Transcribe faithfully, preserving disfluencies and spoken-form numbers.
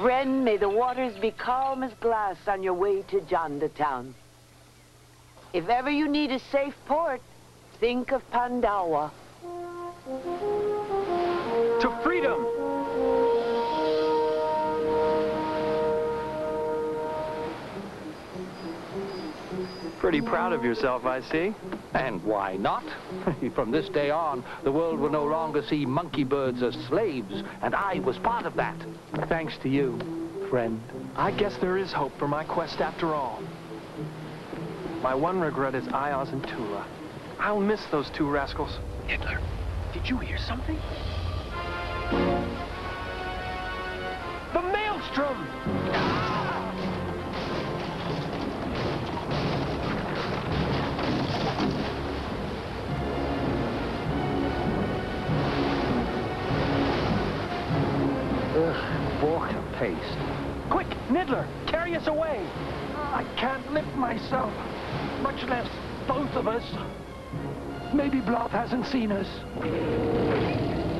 Friend, may the waters be calm as glass on your way to Jondertown. If ever you need a safe port, think of Pandawa. To freedom! Pretty proud of yourself, I see. And why not? From this day on, the world will no longer see monkey birds as slaves, and I was part of that. Thanks to you, friend. I guess there is hope for my quest after all. My one regret is Ayaz and Tula. I'll miss those two rascals. Niddler, did you hear something? The Maelstrom! Ugh, water paste. Quick, Niddler, carry us away! I can't lift myself, much less both of us. Maybe Bloth hasn't seen us.